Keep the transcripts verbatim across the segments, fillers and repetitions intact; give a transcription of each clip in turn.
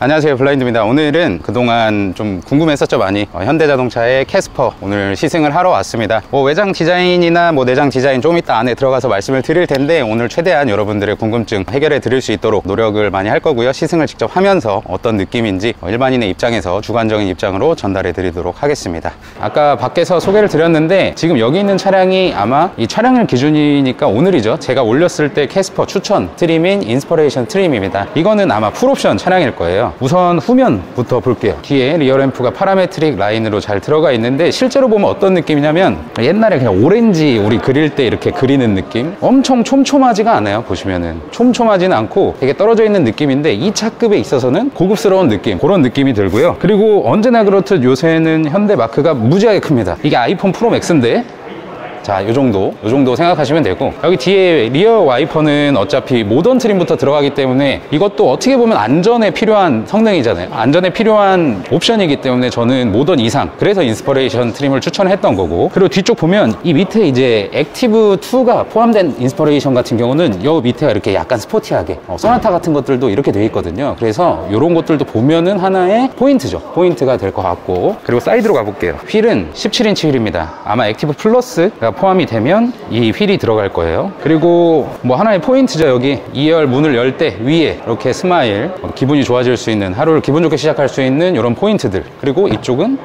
안녕하세요, 블라인드입니다. 오늘은 그동안 좀 궁금했었죠, 많이. 어, 현대자동차의 캐스퍼 오늘 시승을 하러 왔습니다. 뭐 외장 디자인이나 뭐 내장 디자인 좀 이따 안에 들어가서 말씀을 드릴 텐데, 오늘 최대한 여러분들의 궁금증 해결해 드릴 수 있도록 노력을 많이 할 거고요. 시승을 직접 하면서 어떤 느낌인지 어, 일반인의 입장에서 주관적인 입장으로 전달해 드리도록 하겠습니다. 아까 밖에서 소개를 드렸는데, 지금 여기 있는 차량이 아마 이 촬영일 기준이니까 오늘이죠. 제가 올렸을 때 캐스퍼 추천 트림인 인스퍼레이션 트림입니다. 이거는 아마 풀옵션 차량일 거예요. 우선 후면부터 볼게요. 뒤에 리어램프가 파라메트릭 라인으로 잘 들어가 있는데, 실제로 보면 어떤 느낌이냐면 옛날에 그냥 오렌지 우리 그릴 때 이렇게 그리는 느낌? 엄청 촘촘하지가 않아요. 보시면은 촘촘하지는 않고 되게 떨어져 있는 느낌인데, 이 차급에 있어서는 고급스러운 느낌, 그런 느낌이 들고요. 그리고 언제나 그렇듯 요새는 현대 마크가 무지하게 큽니다. 이게 아이폰 프로 맥스인데, 자, 요 정도, 요 정도 생각하시면 되고, 여기 뒤에 리어 와이퍼는 어차피 모던 트림부터 들어가기 때문에 이것도 어떻게 보면 안전에 필요한 성능이잖아요. 안전에 필요한 옵션이기 때문에 저는 모던 이상, 그래서 인스퍼레이션 트림을 추천했던 거고, 그리고 뒤쪽 보면 이 밑에 이제 액티브 투가 포함된 인스퍼레이션 같은 경우는 요 밑에가 이렇게 약간 스포티하게, 어, 소나타 같은 것들도 이렇게 돼 있거든요. 그래서 요런 것들도 보면은 하나의 포인트죠. 포인트가 될 것 같고, 그리고 사이드로 가볼게요. 휠은 십칠 인치 휠입니다. 아마 액티브 플러스가 포함이 되면 이 휠이 들어갈 거예요. 그리고 뭐 하나의 포인트죠. 여기 이 열 문을 열 때 위에 이렇게 스마일, 기분이 좋아질 수 있는, 하루를 기분 좋게 시작할 수 있는 이런 포인트들. 그리고 이쪽은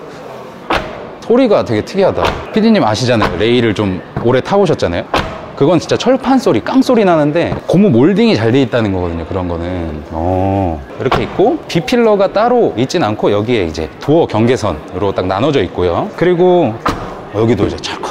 소리가 되게 특이하다. 피디님 아시잖아요. 레일을 좀 오래 타보셨잖아요. 그건 진짜 철판 소리, 깡 소리 나는데 고무 몰딩이 잘 돼 있다는 거거든요. 그런 거는 어, 이렇게 있고, B필러가 따로 있진 않고 여기에 이제 도어 경계선으로 딱 나눠져 있고요. 그리고 여기도 이제 찰컥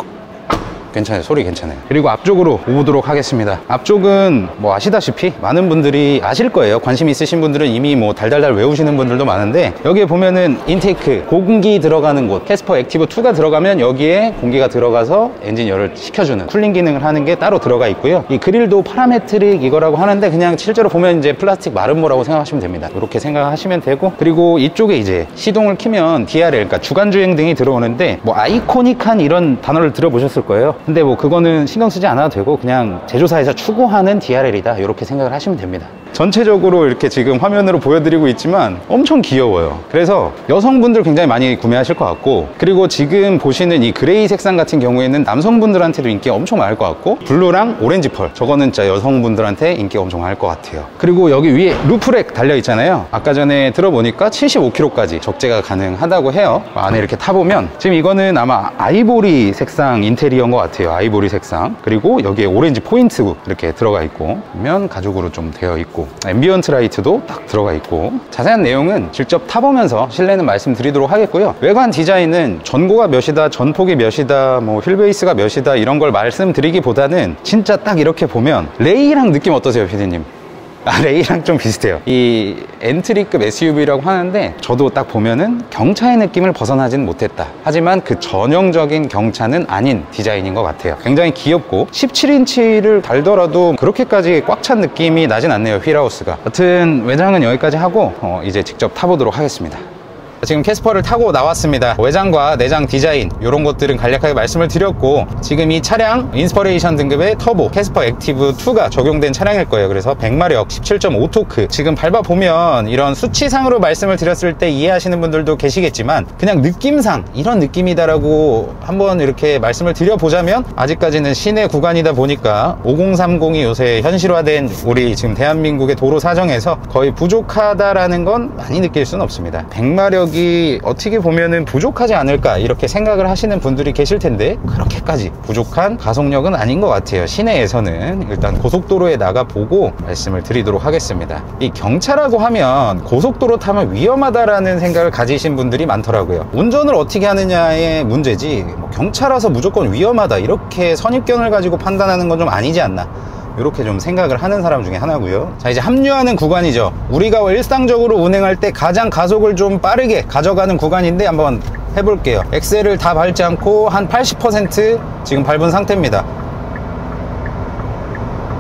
괜찮아요. 소리 괜찮아요. 그리고 앞쪽으로 오도록 하겠습니다. 앞쪽은 뭐 아시다시피 많은 분들이 아실 거예요. 관심 있으신 분들은 이미 뭐 달달달 외우시는 분들도 많은데, 여기에 보면은 인테이크, 공기 들어가는 곳, 캐스퍼 액티브 투가 들어가면 여기에 공기가 들어가서 엔진 열을 식혀주는 쿨링 기능을 하는 게 따로 들어가 있고요. 이 그릴도 파라메트릭 이거라고 하는데, 그냥 실제로 보면 이제 플라스틱 마름모라고 생각하시면 됩니다. 이렇게 생각하시면 되고, 그리고 이쪽에 이제 시동을 키면 디알엘, 그러니까 주간주행등이 들어오는데, 뭐 아이코닉한 이런 단어를 들어보셨을 거예요. 근데 뭐 그거는 신경 쓰지 않아도 되고, 그냥 제조사에서 추구하는 디알엘이다, 이렇게 생각을 하시면 됩니다. 전체적으로 이렇게 지금 화면으로 보여드리고 있지만 엄청 귀여워요. 그래서 여성분들 굉장히 많이 구매하실 것 같고, 그리고 지금 보시는 이 그레이 색상 같은 경우에는 남성분들한테도 인기가 엄청 많을 것 같고, 블루랑 오렌지 펄, 저거는 진짜 여성분들한테 인기가 엄청 많을 것 같아요. 그리고 여기 위에 루프렉 달려 있잖아요. 아까 전에 들어보니까 칠십오 킬로미터까지 적재가 가능하다고 해요. 안에 이렇게 타보면, 지금 이거는 아마 아이보리 색상 인테리어인 것 같아요. 아이보리 색상. 그리고 여기에 오렌지 포인트 이렇게 들어가 있고, 면 가죽으로 좀 되어 있고, 앰비언트 라이트도 딱 들어가 있고, 자세한 내용은 직접 타보면서 실내는 말씀드리도록 하겠고요. 외관 디자인은 전고가 몇이다, 전폭이 몇이다, 뭐 휠베이스가 몇이다, 이런 걸 말씀드리기보다는 진짜 딱 이렇게 보면 레이랑 느낌 어떠세요, 피디님? 아, 레이랑 좀 비슷해요. 이 엔트리급 에스유브이라고 하는데, 저도 딱 보면은 경차의 느낌을 벗어나진 못했다. 하지만 그 전형적인 경차는 아닌 디자인인 것 같아요. 굉장히 귀엽고, 십칠 인치를 달더라도 그렇게까지 꽉 찬 느낌이 나진 않네요, 휠하우스가. 여튼 외장은 여기까지 하고 어, 이제 직접 타보도록 하겠습니다. 지금 캐스퍼를 타고 나왔습니다. 외장과 내장 디자인 이런 것들은 간략하게 말씀을 드렸고, 지금 이 차량 인스퍼레이션 등급의 터보 캐스퍼 액티브 투가 적용된 차량일 거예요. 그래서 백 마력 십칠 점 오 토크, 지금 밟아보면 이런 수치상으로 말씀을 드렸을 때 이해하시는 분들도 계시겠지만, 그냥 느낌상 이런 느낌이다라고 한번 이렇게 말씀을 드려보자면, 아직까지는 시내 구간이다 보니까 오공삼공이 요새 현실화된 우리 지금 대한민국의 도로 사정에서 거의 부족하다라는 건 많이 느낄 수는 없습니다. 백 마력 이 어떻게 보면은 부족하지 않을까, 이렇게 생각을 하시는 분들이 계실 텐데, 그렇게까지 부족한 가속력은 아닌 것 같아요. 시내에서는 일단 고속도로에 나가보고 말씀을 드리도록 하겠습니다. 이 경차라고 하면 고속도로 타면 위험하다라는 생각을 가지신 분들이 많더라고요. 운전을 어떻게 하느냐의 문제지, 뭐 경차라서 무조건 위험하다, 이렇게 선입견을 가지고 판단하는 건 좀 아니지 않나, 이렇게 좀 생각을 하는 사람 중에 하나고요. 자, 이제 합류하는 구간이죠. 우리가 일상적으로 운행할 때 가장 가속을 좀 빠르게 가져가는 구간인데, 한번 해볼게요. 엑셀을 다 밟지 않고 한 팔십 퍼센트 지금 밟은 상태입니다.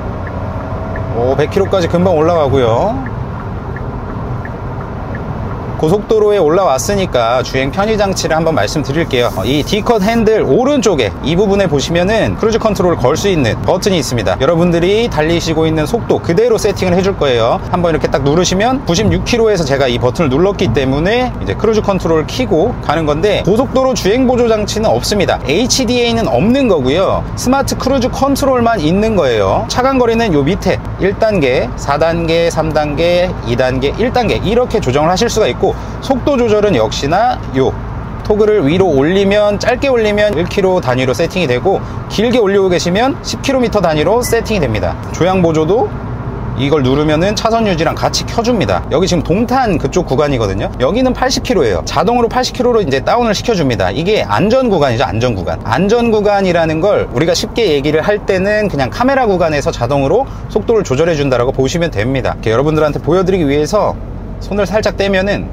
오, 백 킬로미터까지 금방 올라가고요. 고속도로에 올라왔으니까 주행 편의 장치를 한번 말씀드릴게요. 이 D컷 핸들 오른쪽에 이 부분에 보시면은 크루즈 컨트롤을 걸 수 있는 버튼이 있습니다. 여러분들이 달리시고 있는 속도 그대로 세팅을 해줄 거예요. 한번 이렇게 딱 누르시면 구십육 킬로미터에서 제가 이 버튼을 눌렀기 때문에 이제 크루즈 컨트롤을 켜고 가는 건데, 고속도로 주행 보조 장치는 없습니다. 에이치디에이는 없는 거고요. 스마트 크루즈 컨트롤만 있는 거예요. 차간 거리는 요 밑에 일 단계, 사 단계, 삼 단계, 이 단계, 일 단계 이렇게 조정을 하실 수가 있고, 속도 조절은 역시나 요 토글을 위로 올리면, 짧게 올리면 일 킬로미터 단위로 세팅이 되고, 길게 올리고 계시면 십 킬로미터 단위로 세팅이 됩니다. 조향 보조도 이걸 누르면은 차선 유지랑 같이 켜줍니다. 여기 지금 동탄 그쪽 구간이거든요. 여기는 팔십 킬로미터예요. 자동으로 팔십 킬로미터로 이제 다운을 시켜줍니다. 이게 안전 구간이죠. 안전 구간. 안전 구간이라는 걸 우리가 쉽게 얘기를 할 때는 그냥 카메라 구간에서 자동으로 속도를 조절해 준다라고 보시면 됩니다. 이렇게 여러분들한테 보여드리기 위해서 손을 살짝 떼면은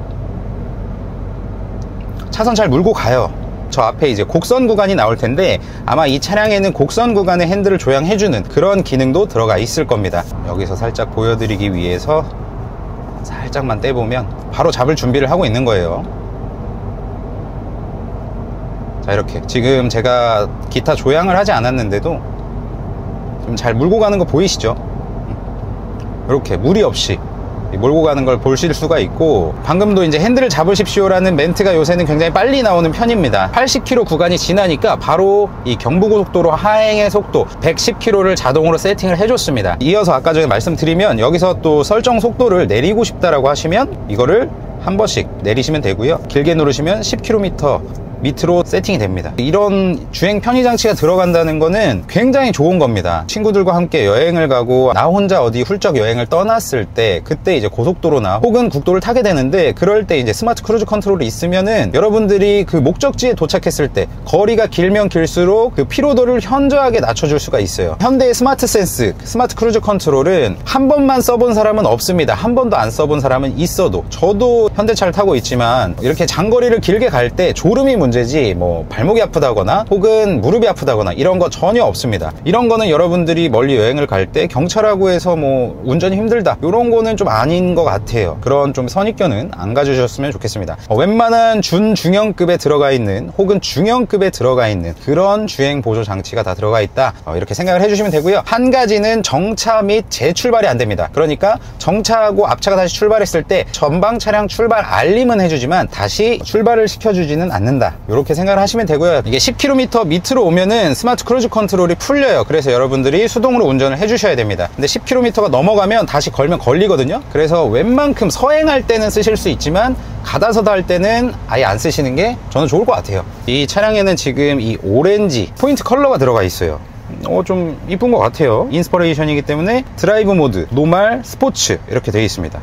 차선 잘 물고 가요. 저 앞에 이제 곡선 구간이 나올 텐데, 아마 이 차량에는 곡선 구간의 핸들을 조향해주는 그런 기능도 들어가 있을 겁니다. 여기서 살짝 보여드리기 위해서 살짝만 떼보면 바로 잡을 준비를 하고 있는 거예요. 자, 이렇게 지금 제가 기타 조향을 하지 않았는데도 좀 잘 물고 가는 거 보이시죠? 이렇게 무리 없이 몰고 가는 걸 보실 수가 있고, 방금도 이제 핸들을 잡으십시오 라는 멘트가 요새는 굉장히 빨리 나오는 편입니다. 팔십 킬로미터 구간이 지나니까 바로 이 경부고속도로 하행의 속도 백십 킬로미터를 자동으로 세팅을 해줬습니다. 이어서 아까 전에 말씀드리면, 여기서 또 설정 속도를 내리고 싶다라고 하시면 이거를 한 번씩 내리시면 되고요. 길게 누르시면 십 킬로미터 밑으로 세팅이 됩니다. 이런 주행 편의 장치가 들어간다는 거는 굉장히 좋은 겁니다. 친구들과 함께 여행을 가고 나 혼자 어디 훌쩍 여행을 떠났을 때, 그때 이제 고속도로나 혹은 국도를 타게 되는데, 그럴 때 이제 스마트 크루즈 컨트롤이 있으면은 여러분들이 그 목적지에 도착했을 때 거리가 길면 길수록 그 피로도를 현저하게 낮춰줄 수가 있어요. 현대의 스마트 센스, 스마트 크루즈 컨트롤은 한 번만 써본 사람은 없습니다. 한 번도 안 써본 사람은 있어도, 저도 현대차를 타고 있지만 이렇게 장거리를 길게 갈 때 졸음이 문제지 뭐 발목이 아프다거나 혹은 무릎이 아프다거나 이런 거 전혀 없습니다. 이런 거는 여러분들이 멀리 여행을 갈 때 경차라고 해서 뭐 운전이 힘들다, 이런 거는 좀 아닌 것 같아요. 그런 좀 선입견은 안 가지셨으면 좋겠습니다. 어, 웬만한 준중형급에 들어가 있는 혹은 중형급에 들어가 있는 그런 주행 보조 장치가 다 들어가 있다, 어, 이렇게 생각을 해주시면 되고요. 한 가지는 정차 및 재출발이 안 됩니다. 그러니까 정차하고 앞차가 다시 출발했을 때 전방 차량 출발 알림은 해주지만 다시 출발을 시켜주지는 않는다, 이렇게 생각을 하시면 되고요. 이게 십 킬로미터 밑으로 오면은 스마트 크루즈 컨트롤이 풀려요. 그래서 여러분들이 수동으로 운전을 해주셔야 됩니다. 근데 십 킬로미터가 넘어가면 다시 걸면 걸리거든요. 그래서 웬만큼 서행할 때는 쓰실 수 있지만 가다서다 할 때는 아예 안 쓰시는 게 저는 좋을 것 같아요. 이 차량에는 지금 이 오렌지 포인트 컬러가 들어가 있어요. 어, 좀 이쁜 것 같아요. 인스퍼레이션이기 때문에 드라이브 모드, 노말, 스포츠 이렇게 되어 있습니다.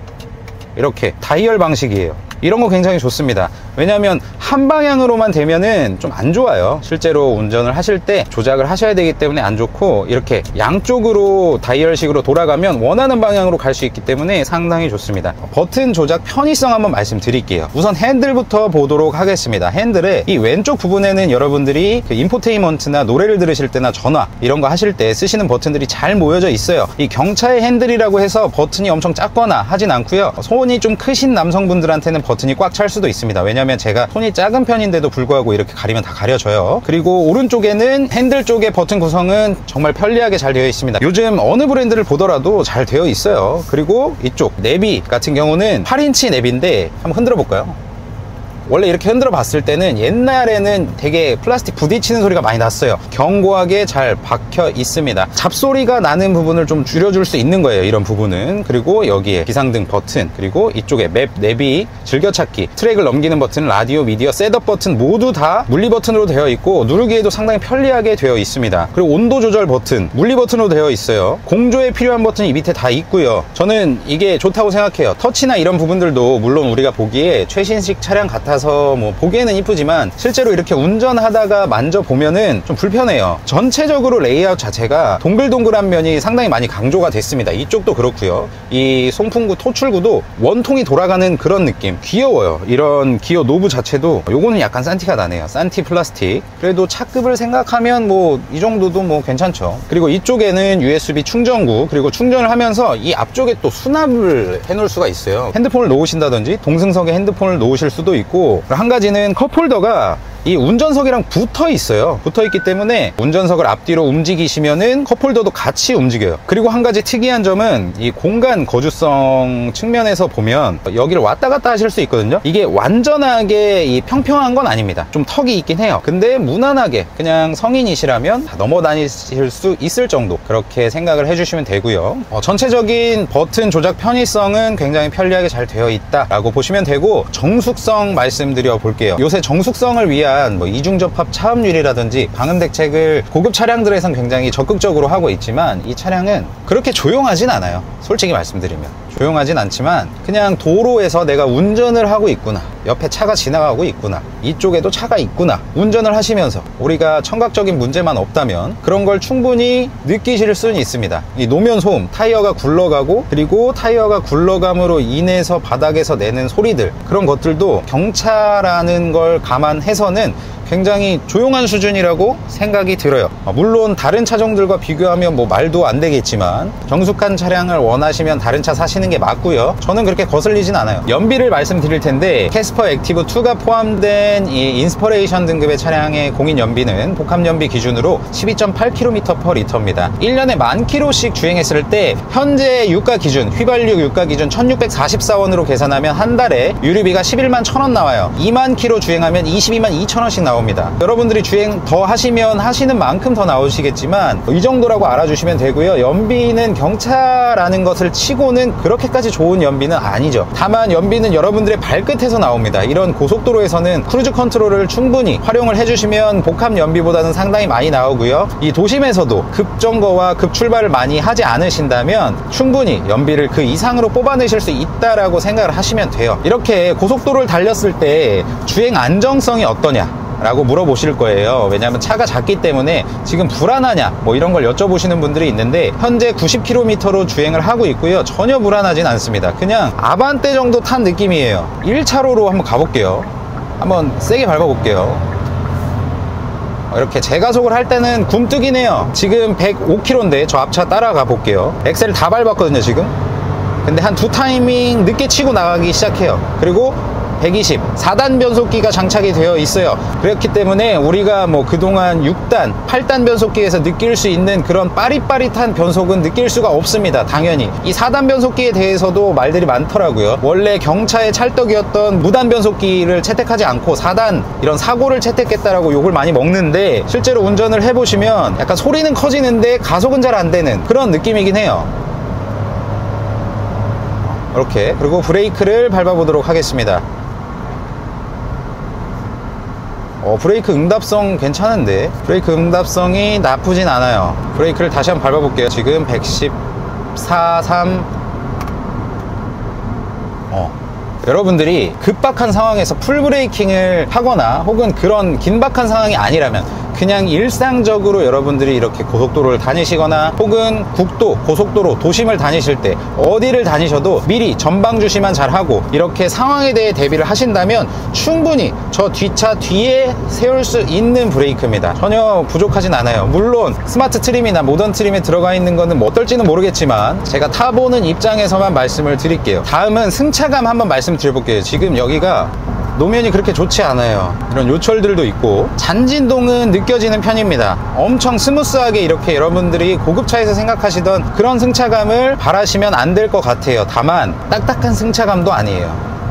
이렇게 다이얼 방식이에요. 이런 거 굉장히 좋습니다. 왜냐하면 한 방향으로만 되면은 좀 안 좋아요. 실제로 운전을 하실 때 조작을 하셔야 되기 때문에 안 좋고, 이렇게 양쪽으로 다이얼식으로 돌아가면 원하는 방향으로 갈 수 있기 때문에 상당히 좋습니다. 버튼 조작 편의성 한번 말씀드릴게요. 우선 핸들부터 보도록 하겠습니다. 핸들의 이 왼쪽 부분에는 여러분들이 그 인포테인먼트나 노래를 들으실 때나 전화 이런 거 하실 때 쓰시는 버튼들이 잘 모여져 있어요. 이 경차의 핸들이라고 해서 버튼이 엄청 작거나 하진 않고요. 손이 좀 크신 남성분들한테는 버튼이 꽉 찰 수도 있습니다. 왜냐면 제가 손이 작은 편인데도 불구하고 이렇게 가리면 다 가려져요. 그리고 오른쪽에는 핸들 쪽의 버튼 구성은 정말 편리하게 잘 되어 있습니다. 요즘 어느 브랜드를 보더라도 잘 되어 있어요. 그리고 이쪽 내비 같은 경우는 팔 인치 내비인데 한번 흔들어 볼까요? 원래 이렇게 흔들어 봤을 때는 옛날에는 되게 플라스틱 부딪히는 소리가 많이 났어요. 견고하게 잘 박혀 있습니다. 잡소리가 나는 부분을 좀 줄여줄 수 있는 거예요, 이런 부분은. 그리고 여기에 비상등 버튼, 그리고 이쪽에 맵, 내비, 즐겨찾기, 트랙을 넘기는 버튼, 라디오, 미디어, 셋업 버튼 모두 다 물리 버튼으로 되어 있고 누르기에도 상당히 편리하게 되어 있습니다. 그리고 온도 조절 버튼 물리 버튼으로 되어 있어요. 공조에 필요한 버튼이 이 밑에 다 있고요. 저는 이게 좋다고 생각해요. 터치나 이런 부분들도 물론 우리가 보기에 최신식 차량 같아 타서 뭐 보기에는 이쁘지만 실제로 이렇게 운전하다가 만져보면은 좀 불편해요. 전체적으로 레이아웃 자체가 동글동글한 면이 상당히 많이 강조가 됐습니다. 이쪽도 그렇고요. 이 송풍구 토출구도 원통이 돌아가는 그런 느낌. 귀여워요. 이런 기어 노브 자체도 요거는 약간 산티가 나네요. 산티 플라스틱. 그래도 차급을 생각하면 뭐 이 정도도 뭐 괜찮죠. 그리고 이쪽에는 유에스비 충전구, 그리고 충전을 하면서 이 앞쪽에 또 수납을 해놓을 수가 있어요. 핸드폰을 놓으신다든지 동승석에 핸드폰을 놓으실 수도 있고, 한 가지는 컵홀더가 이 운전석이랑 붙어 있어요. 붙어 있기 때문에 운전석을 앞뒤로 움직이시면은 컵홀더도 같이 움직여요. 그리고 한 가지 특이한 점은 이 공간 거주성 측면에서 보면 여기를 왔다 갔다 하실 수 있거든요. 이게 완전하게 이 평평한 건 아닙니다. 좀 턱이 있긴 해요. 근데 무난하게 그냥 성인이시라면 다 넘어 다니실 수 있을 정도, 그렇게 생각을 해주시면 되고요. 어, 전체적인 버튼 조작 편의성은 굉장히 편리하게 잘 되어 있다 라고 보시면 되고, 정숙성 말씀드려 볼게요. 요새 정숙성을 위한 뭐 이중접합 차음유리라든지 방음 대책을 고급 차량들에선 굉장히 적극적으로 하고 있지만, 이 차량은 그렇게 조용하진 않아요. 솔직히 말씀드리면 조용하진 않지만 그냥 도로에서 내가 운전을 하고 있구나, 옆에 차가 지나가고 있구나, 이쪽에도 차가 있구나, 운전을 하시면서 우리가 청각적인 문제만 없다면 그런 걸 충분히 느끼실 수는 있습니다. 이 노면 소음, 타이어가 굴러가고, 그리고 타이어가 굴러감으로 인해서 바닥에서 내는 소리들, 그런 것들도 경차라는 걸 감안해서는 굉장히 조용한 수준이라고 생각이 들어요. 물론 다른 차종들과 비교하면 뭐 말도 안 되겠지만 정숙한 차량을 원하시면 다른 차 사시는 게 맞고요. 저는 그렇게 거슬리진 않아요. 연비를 말씀드릴 텐데, 캐스퍼 액티브 투가 포함된 이 인스퍼레이션 등급의 차량의 공인 연비는 복합 연비 기준으로 십이 점 팔 킬로미터 퍼 리터입니다. 일 년에 만 킬로씩 주행했을 때 현재 유가 기준, 휘발유 유가 기준 천육백사십사 원으로 계산하면 한 달에 유류비가 십일만 천 원 나와요. 이만 킬로 주행하면 이십이만 이천 원씩 나와요. 나옵니다. 여러분들이 주행 더 하시면 하시는 만큼 더 나오시겠지만 이 정도라고 알아주시면 되고요. 연비는 경차라는 것을 치고는 그렇게까지 좋은 연비는 아니죠. 다만 연비는 여러분들의 발끝에서 나옵니다. 이런 고속도로에서는 크루즈 컨트롤을 충분히 활용을 해주시면 복합 연비보다는 상당히 많이 나오고요. 이 도심에서도 급정거와 급출발을 많이 하지 않으신다면 충분히 연비를 그 이상으로 뽑아내실 수 있다라고 생각을 하시면 돼요. 이렇게 고속도로를 달렸을 때 주행 안정성이 어떠냐 라고 물어보실 거예요. 왜냐하면 차가 작기 때문에 지금 불안하냐 뭐 이런 걸 여쭤보시는 분들이 있는데, 현재 구십 킬로미터로 주행을 하고 있고요. 전혀 불안하진 않습니다. 그냥 아반떼 정도 탄 느낌이에요. 일 차로로 한번 가볼게요. 한번 세게 밟아볼게요. 이렇게 제가속을 할 때는 굼뜨긴 해요. 지금 백오 킬로미터인데 저 앞차 따라가 볼게요. 엑셀을 다 밟았거든요 지금. 근데 한 두 타이밍 늦게 치고 나가기 시작해요. 그리고 백이십, 사 단 변속기가 장착이 되어 있어요. 그렇기 때문에 우리가 뭐 그동안 육 단, 팔 단 변속기에서 느낄 수 있는 그런 빠릿빠릿한 변속은 느낄 수가 없습니다. 당연히 이 사 단 변속기에 대해서도 말들이 많더라고요. 원래 경차의 찰떡이었던 무단 변속기를 채택하지 않고 사 단 이런 사고를 채택했다라고 욕을 많이 먹는데, 실제로 운전을 해보시면 약간 소리는 커지는데 가속은 잘 안 되는 그런 느낌이긴 해요. 이렇게. 그리고 브레이크를 밟아보도록 하겠습니다. 어, 브레이크 응답성 괜찮은데, 브레이크 응답성이 나쁘진 않아요. 브레이크를 다시 한번 밟아볼게요. 지금 백십사, 삼. 어. 여러분들이 급박한 상황에서 풀브레이킹을 하거나 혹은 그런 긴박한 상황이 아니라면 그냥 일상적으로 여러분들이 이렇게 고속도로를 다니시거나 혹은 국도, 고속도로, 도심을 다니실 때 어디를 다니셔도 미리 전방 주시만 잘하고 이렇게 상황에 대해 대비를 하신다면 충분히 저 뒷차 뒤에 세울 수 있는 브레이크입니다. 전혀 부족하진 않아요. 물론 스마트 트림이나 모던 트림에 들어가 있는 거는 뭐 어떨지는 모르겠지만 제가 타보는 입장에서만 말씀을 드릴게요. 다음은 승차감 한번 말씀드려볼게요. 지금 여기가 노면이 그렇게 좋지 않아요. 이런 요철들도 있고 잔진동은 느껴지는 편입니다. 엄청 스무스하게 이렇게 여러분들이 고급차에서 생각하시던 그런 승차감을 바라시면 안 될 것 같아요. 다만 딱딱한 승차감도 아니에요.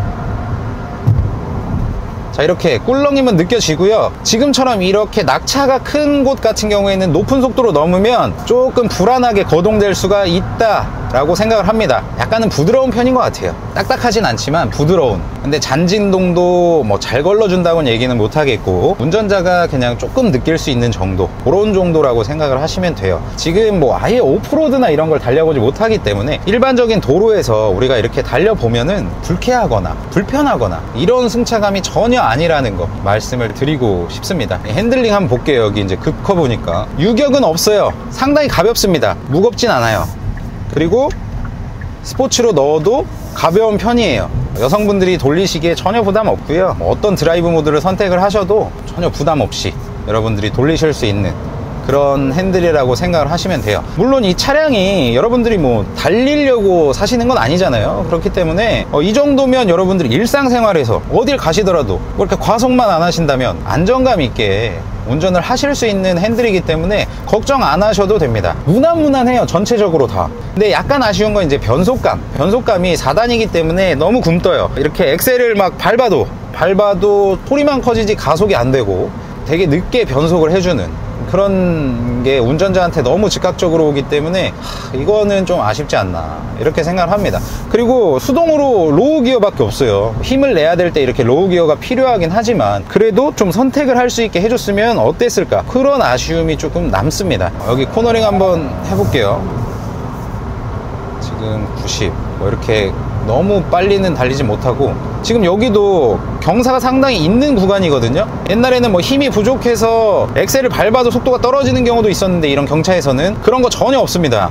자, 이렇게 꿀렁임은 느껴지고요. 지금처럼 이렇게 낙차가 큰 곳 같은 경우에는 높은 속도로 넘으면 조금 불안하게 거동될 수가 있다 라고 생각을 합니다. 약간은 부드러운 편인 것 같아요. 딱딱하진 않지만 부드러운. 근데 잔진동도 뭐 잘 걸러준다고는 얘기는 못하겠고, 운전자가 그냥 조금 느낄 수 있는 정도, 그런 정도라고 생각을 하시면 돼요. 지금 뭐 아예 오프로드나 이런 걸 달려보지 못하기 때문에 일반적인 도로에서 우리가 이렇게 달려보면은 불쾌하거나 불편하거나 이런 승차감이 전혀 아니라는 거 말씀을 드리고 싶습니다. 핸들링 한번 볼게요. 여기 이제 급커 보니까 유격은 없어요. 상당히 가볍습니다. 무겁진 않아요. 그리고 스포츠로 넣어도 가벼운 편이에요. 여성분들이 돌리시기에 전혀 부담 없고요. 어떤 드라이브 모드를 선택을 하셔도 전혀 부담 없이 여러분들이 돌리실 수 있는 그런 핸들이라고 생각을 하시면 돼요. 물론 이 차량이 여러분들이 뭐 달리려고 사시는 건 아니잖아요. 그렇기 때문에 어, 이 정도면 여러분들이 일상생활에서 어딜 가시더라도 뭐 이렇게 과속만 안 하신다면 안정감 있게 운전을 하실 수 있는 핸들이기 때문에 걱정 안 하셔도 됩니다. 무난무난해요, 전체적으로 다. 근데 약간 아쉬운 건 이제 변속감. 변속감이 사 단이기 때문에 너무 굼떠요. 이렇게 엑셀을 막 밟아도 밟아도 소리만 커지지 가속이 안 되고 되게 늦게 변속을 해주는 그런 게 운전자한테 너무 즉각적으로 오기 때문에 하, 이거는 좀 아쉽지 않나 이렇게 생각을 합니다. 그리고 수동으로 로우 기어밖에 없어요. 힘을 내야 될 때 이렇게 로우 기어가 필요하긴 하지만 그래도 좀 선택을 할 수 있게 해줬으면 어땠을까, 그런 아쉬움이 조금 남습니다. 여기 코너링 한번 해볼게요. 지금 구십, 뭐 이렇게 너무 빨리는 달리지 못하고, 지금 여기도 경사가 상당히 있는 구간이거든요. 옛날에는 뭐 힘이 부족해서 엑셀을 밟아도 속도가 떨어지는 경우도 있었는데 이런 경차에서는 그런 거 전혀 없습니다.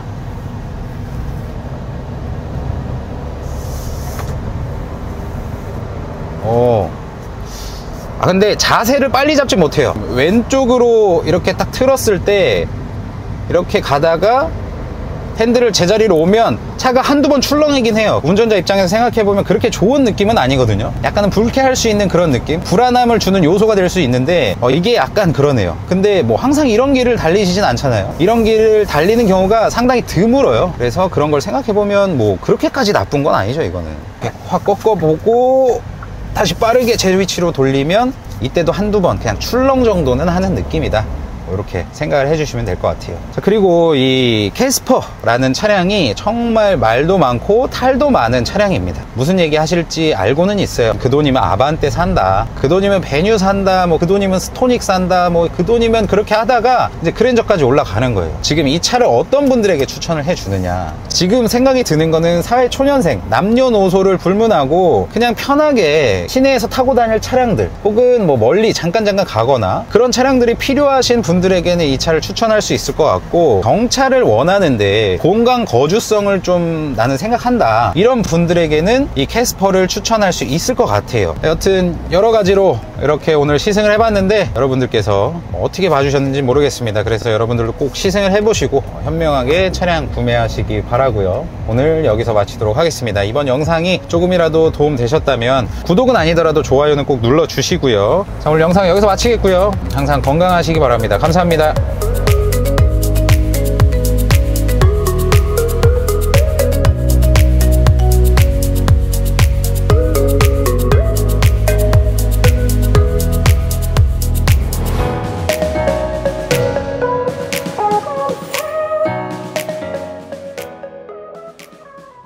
어. 아 근데 자세를 빨리 잡지 못해요. 왼쪽으로 이렇게 딱 틀었을 때 이렇게 가다가 핸들을 제자리로 오면 차가 한두 번 출렁이긴 해요. 운전자 입장에서 생각해보면 그렇게 좋은 느낌은 아니거든요. 약간은 불쾌할 수 있는 그런 느낌, 불안함을 주는 요소가 될 수 있는데 어, 이게 약간 그러네요. 근데 뭐 항상 이런 길을 달리시진 않잖아요. 이런 길을 달리는 경우가 상당히 드물어요. 그래서 그런 걸 생각해보면 뭐 그렇게까지 나쁜 건 아니죠. 이거는 확 꺾어보고 다시 빠르게 제 위치로 돌리면 이때도 한두 번 그냥 출렁 정도는 하는 느낌이다, 이렇게 생각을 해주시면 될 것 같아요. 자, 그리고 이 캐스퍼라는 차량이 정말 말도 많고 탈도 많은 차량입니다. 무슨 얘기 하실지 알고는 있어요. 그 돈이면 아반떼 산다, 그 돈이면 베뉴 산다, 뭐 그 돈이면 스토닉 산다, 뭐 그 돈이면 그렇게 하다가 이제 그랜저까지 올라가는 거예요. 지금 이 차를 어떤 분들에게 추천을 해주느냐, 지금 생각이 드는 거는 사회 초년생, 남녀노소를 불문하고 그냥 편하게 시내에서 타고 다닐 차량들, 혹은 뭐 멀리 잠깐 잠깐 가거나 그런 차량들이 필요하신 분들 분들에게는 이 차를 추천할 수 있을 것 같고, 경차를 원하는데 공간 거주성을 좀 나는 생각한다, 이런 분들에게는 이 캐스퍼를 추천할 수 있을 것 같아요. 여튼 여러 가지로 이렇게 오늘 시승을 해봤는데 여러분들께서 어떻게 봐주셨는지 모르겠습니다. 그래서 여러분들도 꼭 시승을 해보시고 현명하게 차량 구매하시기 바라고요. 오늘 여기서 마치도록 하겠습니다. 이번 영상이 조금이라도 도움 되셨다면 구독은 아니더라도 좋아요는 꼭 눌러주시고요. 자, 오늘 영상 여기서 마치겠고요. 항상 건강하시기 바랍니다. 감사합니다.